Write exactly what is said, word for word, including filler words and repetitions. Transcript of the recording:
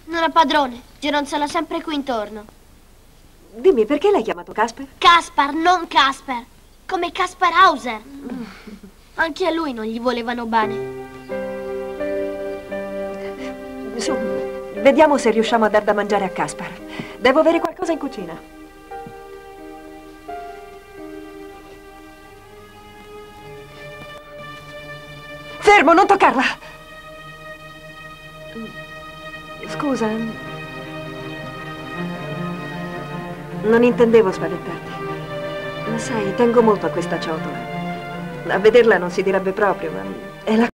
Non ha padrone, gironzola sempre qui intorno. Dimmi, perché l'hai chiamato Casper? Caspar, non Casper. Come Caspar Hauser. Mm. Anche a lui non gli volevano bene. Su, vediamo se riusciamo a dar da mangiare a Caspar. Devo avere qualcosa in cucina. Fermo, non toccarla! Scusa. Non intendevo spaventarti. Ma sai, tengo molto a questa ciotola. A vederla non si direbbe proprio, ma è la